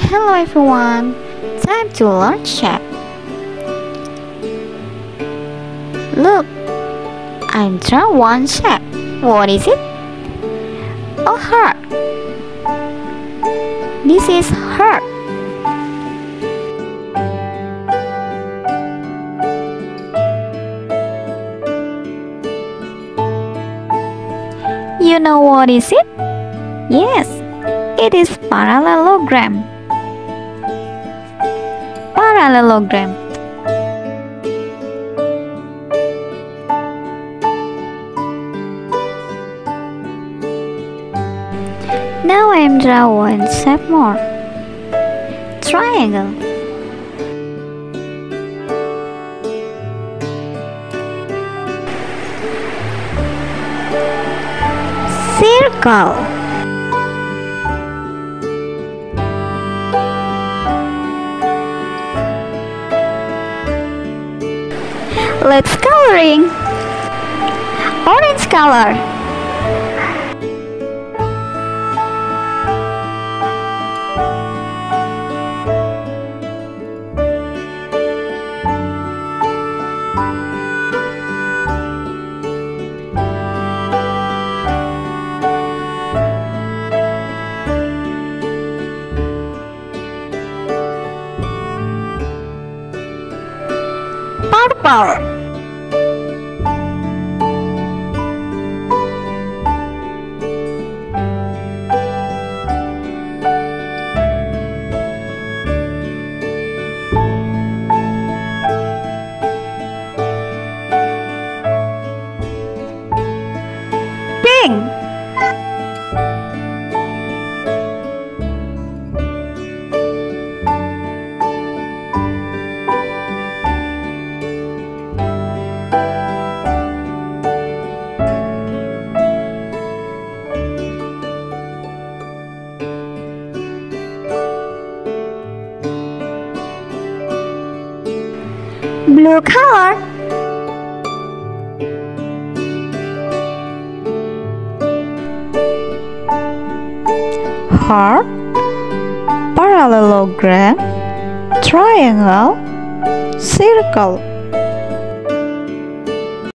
Hello everyone, time to learn shape. Look, I draw one shape. What is it? A heart. This is heart. You know what is it? Yes, it is parallelogram. Parallelogram. Now I am draw one shape more. Triangle. Circle. Let's coloring. Orange color. Purple. Pink. Blue color. Heart, parallelogram, triangle, circle.